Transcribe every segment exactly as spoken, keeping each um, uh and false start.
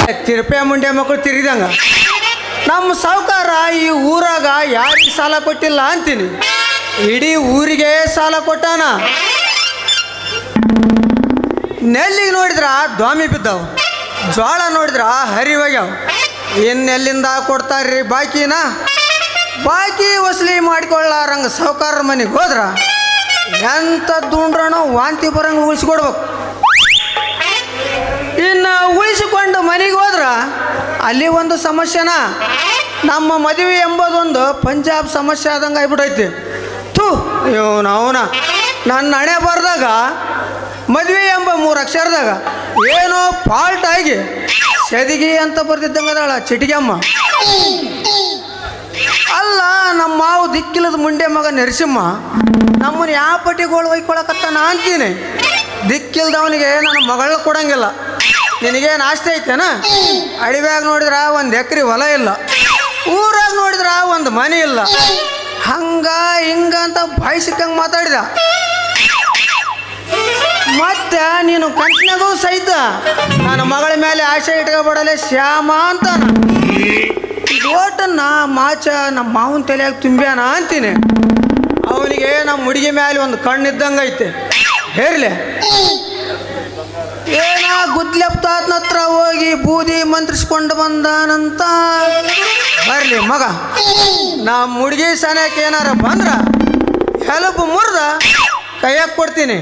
ತಿರುಪೆ ಮುಂಡೆ ಮಕ್ಕಳು ತಿರುಗಿದಂಗ ನಮ್ಮ ಸಾವುಕಾರ ಈ ಊರಾಗ ಯಾರಿಗೆ ಸಾಲ ಕೊಟ್ಟಿಲ್ಲ ಅಂತೀನಿ, ಇಡೀ ಊರಿಗೆ ಸಾಲ ಕೊಟ್ಟಾನ. ನೆಲ್ಲಿಗೆ ನೋಡಿದ್ರ ದ್ವಾಮಿ ಬಿದ್ದಾವ, ಜೋಳ ನೋಡಿದ್ರ ಹರಿವಾಗ್ಯಾವ. ಇನ್ನೆಲ್ಲಿಂದ ಕೊಡ್ತಾರ್ರಿ ಬಾಕಿನ? ಬಾಕಿ ವಸೂಲಿ ಮಾಡಿಕೊಳ್ಳಾರಂಗ ಸಾವುಕಾರ ಮನೆಗೆ ಹೋದ್ರ ಎಂಥ ದುಂಡ್ರನೋ ವಾಂತಿ ಬರಂಗೆ ಉಳಿಸ್ಕೊಡ್ಬೇಕು. ಇನ್ನು ಉಳಿಸಿಕೊಂಡು ಮನೆಗೆ ಹೋದ್ರ ಅಲ್ಲಿ ಒಂದು ಸಮಸ್ಯೆನ, ನಮ್ಮ ಮದುವೆ ಎಂಬುದೊಂದು ಪಂಜಾಬ್ ಸಮಸ್ಯೆ ಆದಂಗೆ ಆಗ್ಬಿಟ್ಟೈತಿ. ಥೂ ಇವನು ಅವನ ನನ್ನ ಹಣೆ ಬರ್ದಾಗ ಮದುವೆ ಎಂಬ ಮೂರು ಅಕ್ಷರದಾಗ ಏನೋ ಫಾಲ್ಟ್ ಆಗಿ ಸೆದಿಗೆ ಅಂತ ಬರ್ತಿದ್ದಂಗೆ ಅದಾಳ ಚಿಟಿಗೆಮ್ಮ. ಅಲ್ಲ ನಮ್ಮ ಮಾವು ದಿಕ್ಕಿಲ್ಲದ ಮುಂಡೆ ಮಗ ನರಸಿಂಹ ನಮ್ಮನ್ನು ಯಾವ ಪಟ್ಟಿಗಳು ಒಯ್ಕೊಳಕತ್ತಾನ ಅಂತೀನಿ. ದಿಕ್ಕಿಲ್ದವನಿಗೆ ನನ್ನ ಮಗಳನ್ನ ಕೊಡಂಗಿಲ್ಲ. ನಿನಗೇನು ಆಸ್ತಿ ಐತೇನ? ಅಡಿವ್ಯಾಗ ನೋಡಿದ್ರ ಒಂದು ಎಕರೆ ಹೊಲ ಇಲ್ಲ, ಊರಾಗ ನೋಡಿದ್ರ ಒಂದು ಮನೆ ಇಲ್ಲ. ಹಂಗ ಹಿಂಗ ಅಂತ ಬಾಯಿ ಸಿಕ್ಕಂಗೆ ಮಾತಾಡಿದ. ಮತ್ತೆ ನೀನು ಕಂಚಿನಾಗೂ ಸಹಿತ ನನ್ನ ಮಗಳ ಮೇಲೆ ಆಸೆ ಇಟ್ಕೊಬಿಡಲೆ ಶ್ಯಾಮ ಅಂತಾನ. ಓಟನ್ನ ಮಾಚ ನಮ್ಮ ಮಾವನ ತಲೆಯಾಗ ತುಂಬ್ಯಾನ ಅಂತೀನಿ. ಅವನಿಗೆ ನಮ್ಮ ಹುಡುಗಿ ಮೇಲೆ ಒಂದು ಕಣ್ಣಿದ್ದಂಗೆ ಐತೆ. ಹೇರ್ಲೆ ಏನ ಗುದ್ಲೆಪ್ತಾತ್ನ ಹತ್ರ ಹೋಗಿ ಬೂದಿ ಮಂತ್ರಿಸ್ಕೊಂಡು ಬಂದಾನಂತ. ಬರ್ಲಿ ಮಗ, ನಮ್ಮ ಹುಡುಗಿ ಸನಕ್ಕೆ ಏನಾರ ಬಂದ್ರ ಹೆಲಪು ಮುರಿದ ಕೈಯಾಗ ಕೊಡ್ತೀನಿ.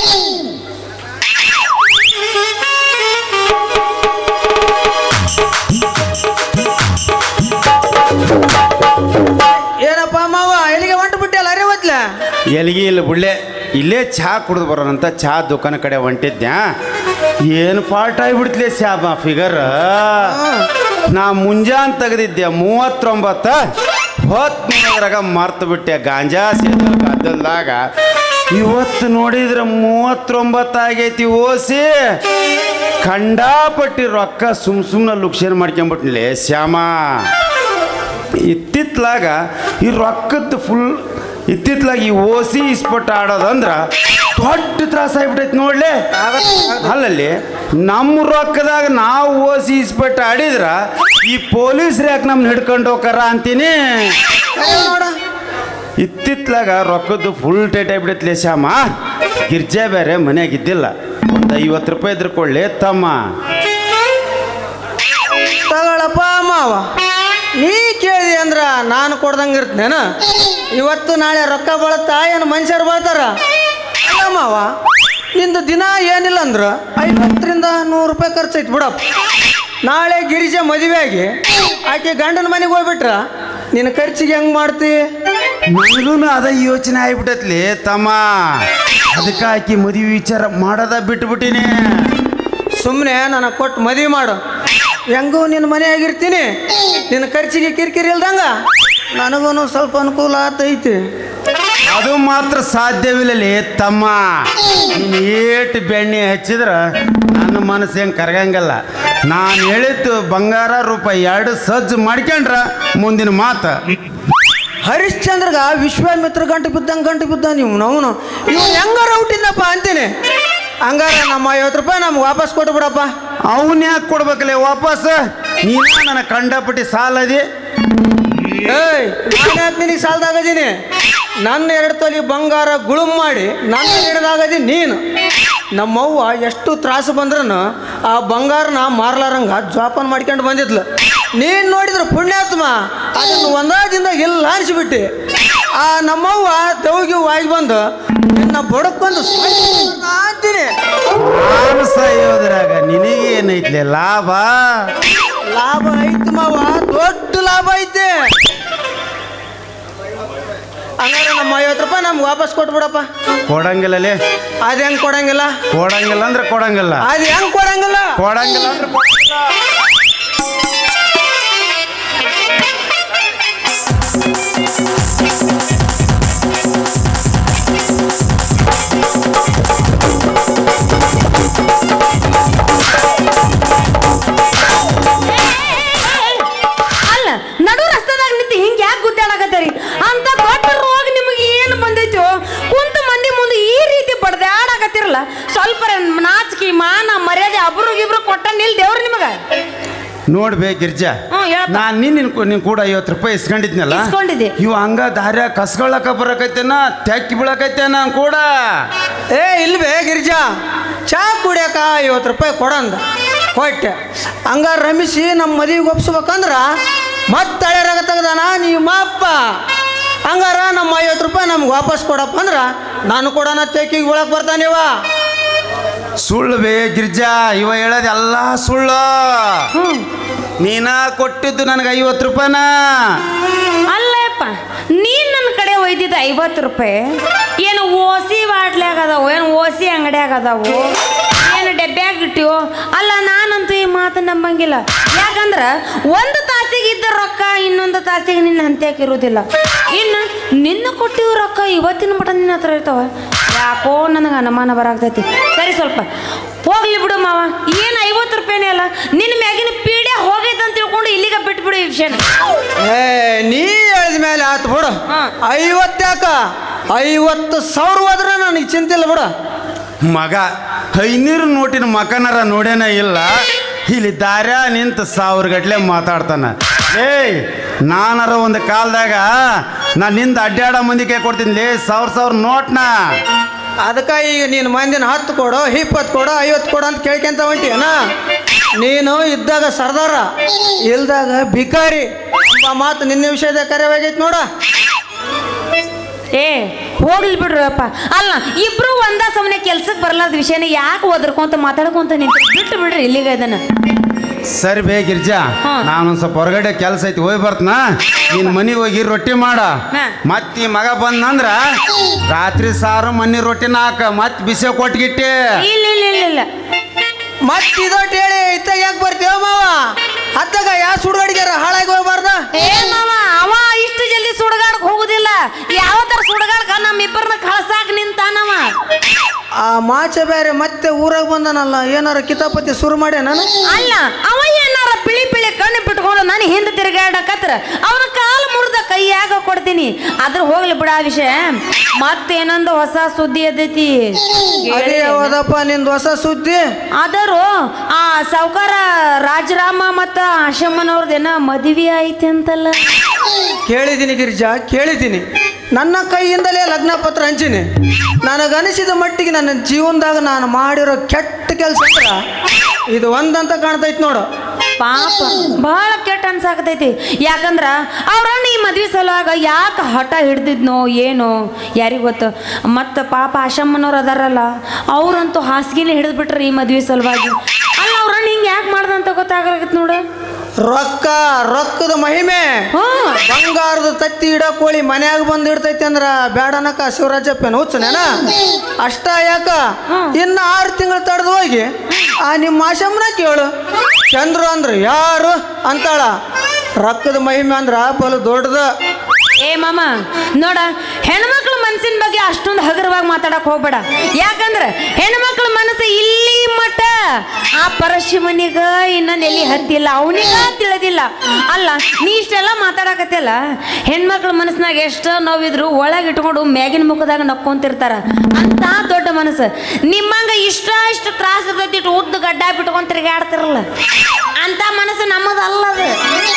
ಏನಪ್ಪ ಮಾವ ಎಲ್ಲಿಗೆ ಹೊಂಟು ಬಿಟ್ಟಲ್ಲ? ಅರಿವತ್ಲ ಎಲ್ಲಿಗೆ ಇಲ್ಲ ಬುಳ್ಳೆ, ಇಲ್ಲೇ ಚಹಾ ಕುಡಿದು ಬರೋಣಂತ ಚಹಾ ದುಕಾನ ಕಡೆ ಹೊಂಟಿದ್ದೆ. ಏನು ಪಾರ್ಟ್ ಆಗಿಬಿಡ್ತಲೇ ಸ್ಯಾಬ ಫಿಗರ್. ನಾ ಮುಂಜಾನೆ ತೆಗೆದಿದ್ದೆ ಮೂವತ್ತೊಂಬತ್ತ ಹೊತ್ತು ನೋಡಿದ್ರಾಗ ಮರ್ತು ಬಿಟ್ಟೆ ಗಾಂಜಾ ಸೇದ ಗದ್ದಲ್ದಾಗ. ಇವತ್ತು ನೋಡಿದ್ರೆ ಮೂವತ್ತೊಂಬತ್ತು ಆಗೈತಿ ಓಸಿ. ಖಂಡಾಪಟ್ಟಿ ರೊಕ್ಕ ಸುಮ್ ಸುಮ್ಮನೆ ಲುಕ್ಷೇನ್ ಮಾಡ್ಕೊಂಬಿಟ್ನಿಲೆ ಶ್ಯಾಮ. ಇತ್ತಿತ್ಲಾಗ ಈ ರೊಕ್ಕದ್ದು ಫುಲ್ ಇತ್ತಿತ್ಲಾಗ ಈ ಓಸಿ ಇಸ್ಪಟ್ಟು ಆಡೋದಂದ್ರೆ ದೊಡ್ಡ ತ್ರಾಸ ಆಗ್ಬಿಟ್ಟೈತಿ ನೋಡ್ಲೆ. ಅಲ್ಲಲ್ಲಿ ನಮ್ಮ ರೊಕ್ಕದಾಗ ನಾವು ಓಸಿ ಇಸ್ಪಟ್ಟು ಆಡಿದ್ರ ಈ ಪೊಲೀಸ್ರು ಯಾಕೆ ನಮ್ನ ಹಿಡ್ಕೊಂಡು ಹೋಗಾರ ಅಂತೀನಿ ನೋಡ. ಇತ್ತಿತ್ಲಾಗ ರೊಕ್ಕದ್ದು ಫುಲ್ ಟೈಟ್ ಆಗಿಬಿಡೈತ್ಲೆ ಶ್ಯಾಮ. ಗಿರ್ಜಾ ಬೇರೆ ಮನೆಯಾಗಿದ್ದಿಲ್ಲ, ಒಂದು ಐವತ್ತು ರೂಪಾಯಿ ಇದ್ರ ಕೊಳ್ಳೆ ತಮ್ಮ. ತಗೊಳಪ್ಪ ಮಾವ, ನೀ ಕೇಳಿದೆ ಅಂದ್ರ ನಾನು ಕೊಡ್ದಂಗೆ ಇರ್ತೇನ. ಇವತ್ತು ನಾಳೆ ರೊಕ್ಕ ಬಳತ್ತಾ ಏನು ಮನುಷ್ಯರು ಬರ್ತಾರ? ಅಲ್ಲ ಮಾವ, ನಿಂದು ದಿನ ಏನಿಲ್ಲ ಅಂದ್ರ ಐವತ್ತರಿಂದ ನೂರು ರೂಪಾಯಿ ಖರ್ಚೈತಿ ಬಿಡಪ್ಪ. ನಾಳೆ ಗಿರಿಜಾ ಮದುವೆ ಆಗಿ ಆಕೆ ಗಂಡನ ಮನೆಗೆ ಹೋಗ್ಬಿಟ್ರ ನಿನ್ನ ಖರ್ಚಿಗೆ ಹೆಂಗೆ ಮಾಡ್ತಿ? ನನಗೂ ಅದ ಯೋಚನೆ ಆಗ್ಬಿಟ್ಟತ್ಲಿ ತಮ್ಮ. ಅದಕ್ಕೆ ಆಕಿ ಮದುವೆ ವಿಚಾರ ಮಾಡೋದ ಬಿಟ್ಬಿಟ್ಟಿನಿ. ಸುಮ್ಮನೆ ನನಗೆ ಕೊಟ್ಟು ಮದುವೆ ಮಾಡು. ಹೆಂಗೂ ನಿನ್ನ ಮನೆ ಆಗಿರ್ತೀನಿ, ನಿನ್ನ ಖರ್ಚಿಗೆ ಕಿರಿಕಿರಿ ಇಲ್ದಂಗ ನನಗೂ ಸ್ವಲ್ಪ ಅನುಕೂಲ ಆತೈತಿ. ಅದು ಮಾತ್ರ ಸಾಧ್ಯವಿಲ್ಲಲಿ ತಮ್ಮ. ನೀನು ಏಟು ಬೆಣ್ಣೆ ಹಚ್ಚಿದ್ರ ನನ್ನ ಮನಸ್ಸು ಹೆಂಗೆ ಕರಗಂಗಲ್ಲ. ನಾನು ಹೇಳಿದ್ದು ಬಂಗಾರ ರೂಪಾಯಿ ಎರಡು ಸಜ್ಜು ಮಾಡ್ಕೊಂಡ್ರ ಮುಂದಿನ ಮಾತು. ಹರಿಶ್ಚಂದ್ರಗ ವಿಶ್ವಾಮಿತ್ರ ಗಂಟು ಬಿದ್ದಂಗೆ ಗಂಟು ಬಿದ್ದ. ನೀವು ನಾವು ಇವ್ ಹೆಂಗಾರ ಹುಟ್ಟಿದ್ದಪ್ಪ ಅಂತೀನಿ. ಹಂಗಾರ ನಮ್ಮ ಐವತ್ತು ರೂಪಾಯಿ ನಮ್ಗೆ ವಾಪಸ್ ಕೊಟ್ಟು ಬಿಡಪ್ಪ. ಅವನ್ ಯಾಕೆ ಕೊಡ್ಬೇಕಲ್ಲ ವಾಪಸ್? ನೀನು ನನ್ನ ಕಂಡಪಟ್ಟಿ ಸಾಲ ಅದಿ. ಏಯ್, ನಾನು ಯಾಕೆ ನಿನಗೆ ಸಾಲದಾಗದೀನಿ? ನನ್ನ ಎರಡು ತೊಲಿ ಬಂಗಾರ ಗುಳುಮ್ ಮಾಡಿ ನನ್ನ ಹಿಡ್ದಾಗದಿ ನೀನು. ನಮ್ಮವ್ವ ಎಷ್ಟು ತ್ರಾಸು ಬಂದ್ರೂ ಆ ಬಂಗಾರನ ಮಾರ್ಲಾರಂಗ ಜೋಪಾನ ಮಾಡ್ಕೊಂಡು ಬಂದಿದ್ಲು. ನೀನು ನೋಡಿದ್ರೆ ಪುಣ್ಯಾತ್ಮ ಅದನ್ನು ಒಂದಾದಿಂದ ಇಲ್ಲ ಅನಿಸ್ಬಿಟ್ಟು ಆ ನಮ್ಮವ್ವ ದೌಗಿ ವಾಯಿ ಬಂದು ನಿನ್ನ ಬಡಕೊಂದು ಅಂತೀನಿ. ಸಾಯೋದ್ರಾಗ ನಿನಗೇನೈತ್ಲೆ ಲಾಭ? ಲಾಭ ಐತಿ ಮಾವ, ದೊಡ್ಡ ಲಾಭ ಐತೆ. ಹಂಗಾರೆ ನಮ್ಮ ಐವತ್ತು ರೂಪಾಯಿ ನಮ್ಗೆ ವಾಪಸ್ ಕೊಟ್ಬಿಡಪ್ಪ. ಕೊಡಂಗಿಲ್ಲಲೇ. ಅದ ಹೆಂಗ್ ಕೊಡಂಗಿಲ್ಲ? ಕೊಡಂಗಿಲ್ಲ ಅಂದ್ರೆ ಕೊಡಂಗಿಲ್ಲ. ಅದ್ ಹೆಂಗ್ ಕೊಡಂಗಿಲ್ಲ? ಕೊಡಂಗಿಲ್ಲ ಅಂದ್ರೆ ಕೊಡಂಗಿಲ್ಲ. ಅಲ್ಲ, ನಡು ರಸ್ತೆದಾಗ ನಿಂತು ಹಿಂಗೆ ಯಾಕೆ ಗುದ್ದಾಡಕತ್ತೀರಿ? ಅಂತ ದೊಡ್ಡ ರೋಗ ನಿಮಗೆ ಏನು ಬಂದೈತೋ? ಕುಂತ ಮಂದಿ ಮುಂದೆ ಈ ರೀತಿ ಬಡ್ದಾಡಕತ್ತಿರಲ್ಲ. ಸ್ವಲ್ಪ ನಾಚಿಕೆ ಮಾನ ಮರ್ಯಾದೆ ಅಬ್ರು ಇಬ್ರು ಕೊಟ್ಟ ನಿಲ್ ದೇವ್ರು ನಿಮಗ. ನೋಡ್ಬೇ ಗಿರ್ಜಾ ಹ್ಮ್, ಹೇಳಪ್ಪ. ನಾನ್ ನಿನ್ ನಿನ್ ಕೂಡ ಐವತ್ತು ರೂಪಾಯಿ ಇಸ್ಕೊಂಡಿದ್ನಲ್ಲ ಇಸ್ಕೊಂಡಿದ್ದೆ. ಇವ್ ಹಂಗ ದಾರ್ಯ ಕಸ್ಕೊಳಕ ಬರಕೈತೇನ ತೆಕ್ಕಿ ಬೀಳಕೈತೇನ ಕೂಡ ಏ ಇಲ್ವೇ ಗಿರಿಜಾ ಚಾ ಕುಡಿಯಕ ಐವತ್ತು ರೂಪಾಯಿ ಕೊಡಂದ ಕೊಟ್ಟೆ ಹಂಗ ರಮಿಸಿ ನಮ್ಮ ಮದುವೆಗೆ ಒಪ್ಸ್ಬೇಕಂದ್ರ ಮತ್ತೆ ತಳೆರಾಗ ತೆಗ್ದಾನ ನಿಮ್ಮ ಅಪ್ಪ ಹಂಗಾರ ನಮ್ಮ ಐವತ್ತು ರೂಪಾಯಿ ನಮ್ಗೆ ವಾಪಸ್ ಕೊಡಪ್ಪ ಅಂದ್ರ ನಾನು ಕೂಡ ತೆಕ್ಕಿಗೆ ಬೀಳಕ್ ಬರ್ತಾನಿವ ಸುಳ್ಳು ಬೇ ಗಿರ್ಜಾ ಇವ ಹೇಳೋದು ಎಲ್ಲ ಸುಳ್ಳು ಹ್ಮ್ ನೀನ ಕೊಟ್ಟಿದ್ದು ನನಗೆ ಐವತ್ತು ರೂಪಾಯಿನ ಅಲ್ಲಪ್ಪ ನೀನ್ ನನ್ನ ಕಡೆ ಒಯ್ದಿದ್ದ ಐವತ್ತು ರೂಪಾಯಿ ಏನು ಓಸಿ ಬಾಟ್ಲ್ಯಾಗ ಅದಾವು ಏನು ಓಸಿ ಅಂಗಡಿಯಾಗ ಅದಾವು ಏನು ಡಬ್ಬ್ಯಾಗ ಇಟ್ಟಿವು ಅಲ್ಲ ನಾನಂತೂ ಈ ಮಾತು ನಂಬಂಗಿಲ್ಲ ಯಾಕಂದ್ರ ಒಂದು ತಾಸಿಗೆ ಇದ್ದ ರೊಕ್ಕ ಇನ್ನೊಂದು ತಾಸಿಗೆ ನಿನ್ನ ಹಂತ್ಯಾಕ ಇರುವುದಿಲ್ಲ ಇನ್ನು ನಿನ್ನ ಕೊಟ್ಟಿವ ರೊಕ್ಕ ಇವತ್ತಿನ ಮಟ ನಿನ್ನ ಹತ್ರ ಇರ್ತಾವ ಯಾಕೋ ನನಗೆ ಅನುಮಾನ ಬರಾಗ್ತೈತಿ ಸರಿ ಸ್ವಲ್ಪ ಹೋಗ್ಲಿ ಬಿಡು ಮಾವ ಏನು ಐವತ್ತು ರೂಪಾಯಿನೇ ಅಲ್ಲ ನಿನ್ನ ಮ್ಯಾಗಿನ ಪೀಡೆ ಹೋಗೈತೆ ಅಂತ ತಿಳ್ಕೊಂಡು ಇಲ್ಲಿಗೆ ಬಿಟ್ಬಿಡು ಈ ವಿಷಯನ ಏ ನೀ ಹೇಳಿದ ಮೇಲೆ ಆತು ಬಿಡು ಹಾ. ಐವತ್ತಾಕ ಐವತ್ತು ಸಾವಿರ ಹೋದ್ರೆ ನನಗೆ ಚಿಂತಿಲ್ಲ ಬಿಡು ಮಗ ಐನೂರು ನೋಟಿನ ಮಕನರ ನೋಡೇನ ಇಲ್ಲ ಇಲ್ಲಿ ದಾರ್ಯ ನಿಂತು ಸಾವಿರ ಗಟ್ಲೆ ಮಾತಾಡ್ತಾನ ಏಯ್ ನಾನರ ಒಂದು ಕಾಲದಾಗ ನಾನು ನಿಂದ ಅಡ್ಡಾಡ ಮಂದಿ ಕೈ ಕೊಡ್ತೀನಿ ಲೇ ಸಾವಿರ ಸಾವಿರ ನೋಟ್ನ ಅದಕ್ಕೆ ಈಗ ನೀನು ಮಂದಿನ ಹತ್ತು ಕೊಡು ಇಪ್ಪತ್ತು ಕೊಡು ಐವತ್ತು ಕೊಡು ಅಂತ ಕೇಳ್ಕೊಂತ ಹೊಂಟಿಯನ ನೀನು ಇದ್ದಾಗ ಸರ್ದಾರ ಇಲ್ದಾಗ ಭಿಕಾರಿ ಎಂಬ ಮಾತು ನಿನ್ನ ವಿಷಯದ ಕರೆವಾಗೈತಿ ನೋಡ ಏ ಹೋಗ್ಲಿ ಬಿಡ್ರಪ್ಪ ಅಲ್ಲ ಇಬ್ರು ಒಂದ ಸಮನೆ ಕೆಲ್ಸಕ್ಕೆ ಬರಲಾರ್ದ ವಿಷಯನ ಯಾಕೆ ಓದ್ರಕೊಂತ ಮಾತಾಡ್ಕೊಂತ ನಿಂತು ಬಿಟ್ಟು ಬಿಡ್ರಿ ಇಲ್ಲಿಗೆ ಅದನ್ನ ಸರಿ ಬೇ ಗಿರ್ಜಾ ಹಾ. ನಾನೊಂದು ಸ್ವಲ್ಪ ಹೊರಗಡೆ ಕೆಲಸ ಐತಿ ಹೋಗಿ ಬರ್ತನ ನಿನ್ನ ಮನೆಗೆ ಹೋಗಿ ರೊಟ್ಟಿ ಮಾಡ ಹಾ. ಮತ್ತೆ ಈ ಮಗ ಬಂದಂದ್ರ ರಾತ್ರಿ ಸಾರು ಮನಿ ರೊಟ್ಟಿನ ಹಾಕ ಮತ್ತೆ ಬಿಸಿ ಕೊಟ್ಗಿಟ್ಟಿ ಇಲ್ಲ ಇಲ್ಲ ಇಲ್ಲ ಇಲ್ಲ ಮತ್ತೆ ಇದೊಟ್ಟು ಹೇಳಿ ಇತ್ತಾಗ ಯಾಕೆ ಬರ್ತೀವ ಮಾವ ಹತ್ತಾಗ ಯಾವ ಸುಡುಗಡಿಗಾರ ಹಾಳಾಗಿ ಹೋಗ್ಬಾರ್ದ ಏ ಮಾವ ಅವ ಇಷ್ಟು ಜಲ್ದಿ ಸುಡಗಾಡಕ್ ಹೋಗುದಿಲ್ಲ ಯಾವ ತರ ಸುಡಗಾಡಕ ನಮ್ಮಿಬ್ಬರನ್ನ ಕಳ್ಸಾಕ್ ನಿಂತಾನವ ಆ ಮಾಚೆ ಬೇರೆ ಮತ್ತೆ ಊರಾಗ ಬಂದನಲ್ಲ ಏನಾರ ಕಿತಾಪತಿ ಶುರು ಮಾಡ್ಯ ನಾನು ಅಲ್ಲ ಅವ ಏನಾರ ಪಿಳಿ ಪಿಳಿ ಕಣ್ಣು ಬಿಟ್ಕೊಂಡು ನಾನು ಹಿಂದೆ ತಿರುಗಾಡಕತ್ರ ಅವನ ಕಾಲು ಮುರಿದ ಕೈಯಾಗ ಕೊಡ್ತೀನಿ ಅದ್ರ ಹೋಗ್ಲಿ ಬಿಡ ಆ ವಿಷಯ ಮತ್ತೇನೊಂದು ಹೊಸ ಸುದ್ದಿ ಎದ್ದೈತಿ ಅದೇ ಯಾವ್ದಪ್ಪ ನಿಂದು ಹೊಸ ಸುದ್ದಿ ಆದರೂ ಆ ಸಾವುಕಾರ ರಾಜರಾಮ ಮತ್ತ ಆಶಮ್ಮನವ್ರದ್ದೇನ ಮದುವೆ ಐತಿ ಅಂತಲ್ಲ ಕೇಳಿದ್ದೀನಿ ಗಿರಿಜಾ ಕೇಳಿದ್ದೀನಿ ನನ್ನ ಕೈಯಿಂದಲೇ ಲಗ್ನ ಪತ್ರ ಹಂಚಿನಿ ನನಗನಿಸಿದ ಮಟ್ಟಿಗೆ ನನ್ನ ಜೀವನದಾಗ ನಾನು ಮಾಡಿರೋ ಕೆಟ್ಟ ಕೆಲಸ ಇದು ಒಂದಂತ ಕಾಣ್ತೈತಿ ನೋಡು ಪಾಪ ಬಹಳ ಕೆಟ್ಟ ಅನ್ಸಾಕತೈತಿ ಯಾಕಂದ್ರ ಅವ್ರಣ್ಣ ಈ ಮದ್ವೆ ಸಲುವಾಗ ಯಾಕೆ ಹಠ ಹಿಡ್ದಿದ್ನೋ ಏನೋ ಯಾರಿಗ ಗೊತ್ತು ಮತ್ತು ಪಾಪ ಆಶಮ್ಮನವ್ರು ಅದಾರಲ್ಲ ಅವ್ರಂತೂ ಹಾಸಿಗೆನೇ ಹಿಡಿದು ಬಿಟ್ರಿ ಈ ಮದ್ವೆ ಸಲುವಾಗಿ ಅಲ್ಲ ಅವ್ರಣ್ಣ ಹಿಂಗೆ ಯಾಕೆ ಮಾಡ್ದಂತ ಗೊತ್ತಾಗಲಾಗತ್ತೆ ನೋಡು ರೊಕ್ಕ ರೊಕ್ಕದ ಮಹಿಮೆ ಹ್ಮ್ ಬಂಗಾರದ ತತ್ತಿ ಇಡೋ ಕೋಳಿ ಮನ್ಯಾಗ ಬಂದು ಇಡ್ತೈತಿ ಅಂದ್ರ ಬ್ಯಾಡನಕ ಶಿವರಾಜಪ್ಪನ ಹುಚ್ಚನೇನ ಅಷ್ಟ ಯಾಕ ಇನ್ನು ಆರು ತಿಂಗಳು ತಡೆದು ಹೋಗಿ ಆ ನಿಮ್ಮ ಆಶಮ್ಮನ ಕೇಳು ಚಂದ್ರು ಅಂದ್ರ ಯಾರು ಅಂತಾಳ ರೊಕ್ಕದ ಮಹಿಮೆ ಅಂದ್ರ ಬಲು ದೊಡ್ಡದು ಏ ಮಾಮ ನೋಡ ಹೆಣ್ಮಕ್ಳ ಮನಸ್ಸಿನ ಬಗ್ಗೆ ಅಷ್ಟೊಂದು ಹಗುರವಾಗಿ ಮಾತಾಡಕ್ ಹೋಗ್ಬೇಡ ಯಾಕಂದ್ರೆ ಹೆಣ್ಮಕ್ಳ ಮನಸ್ಸು ಇಲ್ಲಿ ಮಟ್ಟ ಆ ಪರಶಿವನಿಗ ಇನ್ನೊಂದು ಎಲ್ಲಿ ಹತ್ತಿಲ್ಲ ಅವನಿಗ ತಿಳಿದಿಲ್ಲ ಅಲ್ಲ ನೀ ಇಷ್ಟೆಲ್ಲ ಮಾತಾಡಕತ್ತಿಲ್ಲ ಹೆಣ್ಮಕ್ಳ ಮನಸ್ಸಿನಾಗ ಎಷ್ಟು ನೋವಿದ್ರು ಒಳಗೆ ಇಟ್ಕೊಂಡು ಮ್ಯಾಗಿನ ಮುಖದಾಗ ನಕ್ಕೊಂತಿರ್ತಾರ ಅಂತ ದೊಡ್ಡ ಮನಸ್ಸು ನಿಮ್ಮಂಗ ಇಷ್ಟ ಇಷ್ಟ ತ್ರಾಸ ಇರ್ತೈತಿ ಉದ್ದ ಗಡ್ಡ ಬಿಟ್ಕೊಂಡ್ ತಿರುಗಾಡ್ತಿರಲ್ಲ ಅಂತ ಮನಸ್ಸು ನಮ್ಮದಲ್ಲದು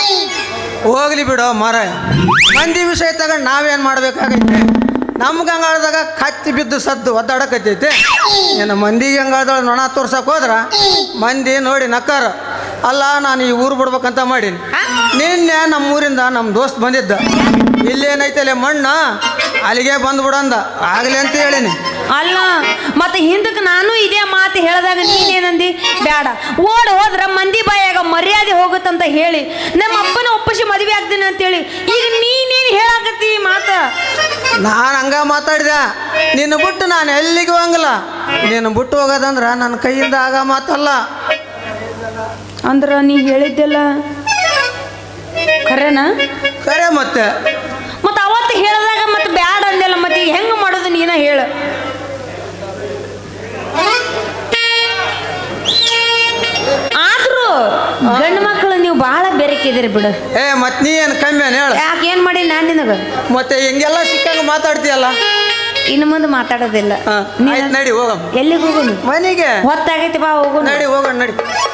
ಹೋಗ್ಲಿ ಬಿಡು ಮಾರ ಮಂದಿ ವಿಷಯ ತಗೊಂಡು ನಾವೇನು ಮಾಡ್ಬೇಕಾಗೈತೆ ನಮ್ಮ ಗಂಗಾಳದಾಗ ಕತ್ತಿ ಬಿದ್ದು ಸದ್ದು ಒದ್ದಾಡಕತ್ತೈತೆ ಇನ್ನು ಮಂದಿ ಗಂಗಾಳದೊಳಗೆ ನೊಣ ತೋರ್ಸಕ್ಕೆ ಹೋದ್ರ ಮಂದಿ ನೋಡಿ ನಕ್ಕಾರ ಅಲ್ಲ ನಾನು ಈ ಊರು ಬಿಡ್ಬೇಕಂತ ಮಾಡೀನಿ ನಿನ್ನೆ ನಮ್ಮ ಊರಿಂದ ನಮ್ಮ ದೋಸ್ತ್ ಬಂದಿದ್ದ ಇಲ್ಲೇನೈತಲೆ ಮಣ್ಣು ಅಲ್ಲಿಗೆ ಬಂದ್ಬಿಡಂದ ಆಗಲಿ ಅಂತ ಹೇಳಿನಿ ಅಲ್ಲ ಮತ್ತೆ ಹಿಂದಕ್ಕೆ ನಾನು ಇದೇ ಮಾತು ಹೇಳಿದಾಗ ನೀನೇನಂದಿ ಬೇಡ ಓಡ್ ಹೋದ್ರ ಮಂದಿ ಬಾಯಾಗ ಮರ್ಯಾದೆ ಹೋಗುತ್ತಂತ ಹೇಳಿ ನಮ್ಮ ಅಪ್ಪನ ಒಪ್ಪಿಸಿ ಮದುವೆ ಆಗ್ತೀನಿ ಅಂತೇಳಿ ಈಗ ನೀನೇನು ಹೇಳಾಕತ್ತಿ ಮಾತ ನಾನು ಹಂಗ ಮಾತಾಡಿದೆ ನಿನ್ನ ಬಿಟ್ಟು ನಾನು ಎಲ್ಲಿಗೂ ಹೋಗಂಗಿಲ್ಲ ನೀನು ಬಿಟ್ಟು ಹೋಗೋದಂದ್ರ ನನ್ನ ಕೈಯಿಂದ ಆಗ ಮಾತಲ್ಲ ಅಂದ್ರ ನೀ ಹೇಳಿದ್ದೆಲ್ಲ ಖರೇನಾ ಕರೆ ಮತ್ತೆ ಮತ್ತೆ ಅವತ್ತು ಹೇಳಿದಾಗ ಮತ್ತೆ ಬ್ಯಾಡ ಅಂದೆಲ್ಲ ಮತ್ತೆ ಈಗ ಹೆಂಗೆ ಮಾಡೋದು ನೀನ ಹೇಳ ಆದ್ರೂ ಗಂಡು ಮಕ್ಕಳು ನೀವು ಬಹಳ ಬೆರಕಿದಿರಿ ಬಿಡು ಏ ಮತ್ ನೀ ಏನು ಕಮ್ಮಿ ಏನು ಹೇಳ ಯಾಕೆ ಏನ್ ಮಾಡಿ ನಾನು ನಿನಗ ಮತ್ತೆ ಹಿಂಗೆಲ್ಲ ಸಿಕ್ಕಂಗ ಮಾತಾಡ್ತೀಯಲ್ಲ ಇನ್ನು ಮುಂದೆ ಮಾತಾಡೋದಿಲ್ಲ ಹಾ, ಆಯ್ತ್ ನಡಿ ಹೋಗಮ್ಮ ಎಲ್ಲಿಗೆ ಹೋಗೋನು ಮನೆಗೆ ಹೊತ್ತಾಗೈತಿ ಬಾ ಹೋಗೋನು ನಡಿ ಹೋಗೋಣ ನಡಿ